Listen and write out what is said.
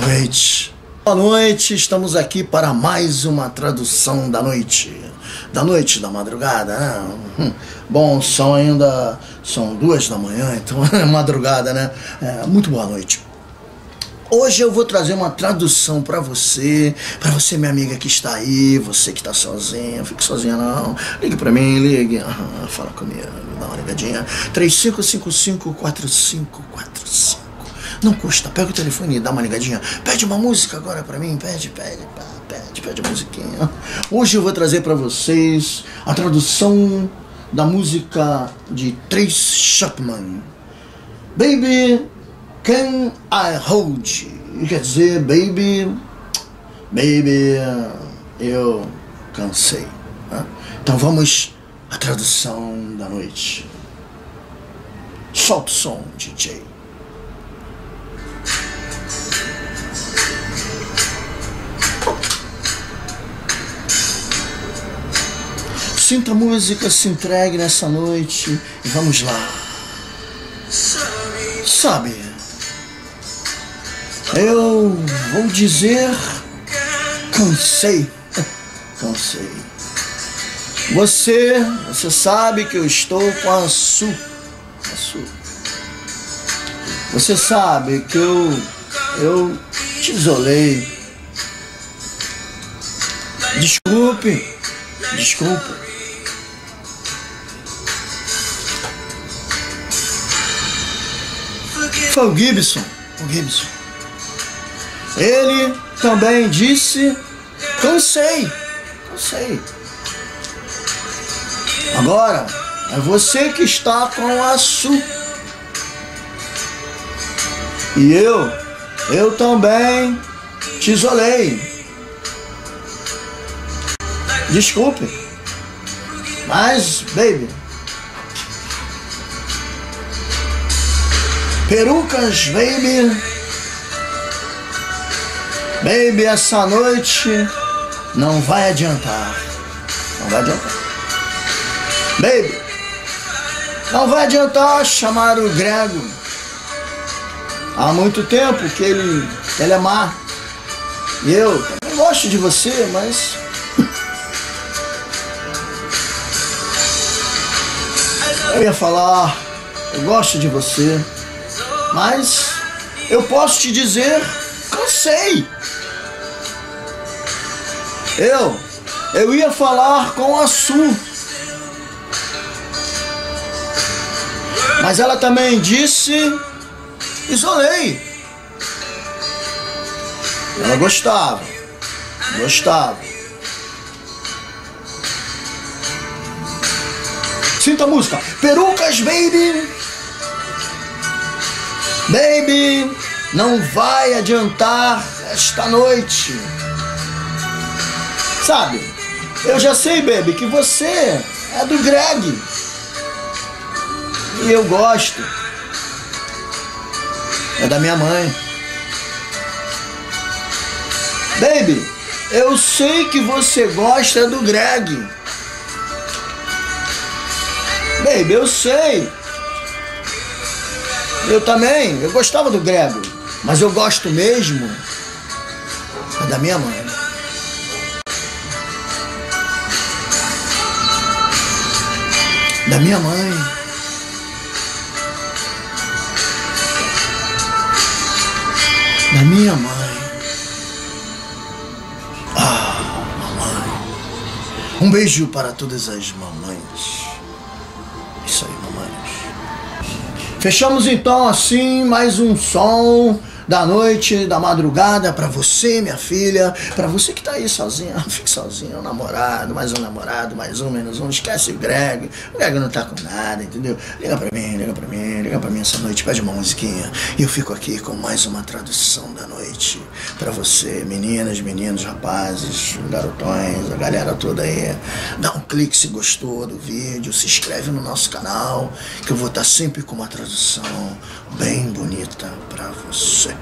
noite. Boa noite, estamos aqui para mais uma tradução da noite. Da madrugada, né? Bom, são 2 da manhã, então é madrugada, né? Muito boa noite. Hoje eu vou trazer uma tradução para você, minha amiga que está aí, você que está sozinha, não fique sozinha não, ligue para mim, ligue, fala comigo, dá uma ligadinha, 3555-4545, não custa, pega o telefone e dá uma ligadinha, pede uma música agora para mim, pede a musiquinha. Hoje eu vou trazer para vocês a tradução da música de Tracy Chapman, Baby Can I Hold You? Quer dizer, baby, eu cansei. Né? Então vamos à tradução da noite. Solta o som, DJ. Sinta a música, se entregue nessa noite e vamos lá. Sabe, eu vou dizer, cansei. Você sabe que eu estou com a Su. Você sabe que eu te isolei. Desculpe. Foi o Gibson. Ele também disse, cansei. Agora, é você que está com a Su. E eu também te isolei. Desculpe. Mas, baby, perucas, baby, essa noite não vai adiantar. Baby, não vai adiantar chamar o Grego. Há muito tempo que ele é má. E eu também gosto de você, mas eu ia falar, eu gosto de você, mas eu posso te dizer, cansei. Eu ia falar com a Su, mas ela também disse, isolei. Ela gostava. Sinta a música. Perucas, baby, não vai adiantar esta noite. Sabe, eu já sei, baby, que você é do Greg. E eu gosto. É da minha mãe. Baby, eu sei que você gosta do Greg. Baby, eu sei. Eu também, eu gostava do Grego. Mas eu gosto mesmo é da minha mãe. Da minha mãe. Da minha mãe. Mamãe. Um beijo para todas as mamães. Isso aí, mamães. Fechamos então assim mais um som da noite, da madrugada, pra você, minha filha, pra você que tá aí sozinha, não fique sozinha, um namorado, mais um, menos um, esquece o Greg não tá com nada, entendeu? Liga pra mim essa noite, pede uma musiquinha, e eu fico aqui com mais uma tradução da noite, pra você, meninas, meninos, rapazes, garotões, a galera toda aí, dá um clique se gostou do vídeo, se inscreve no nosso canal, que eu vou estar sempre com uma tradução bem bonita pra você.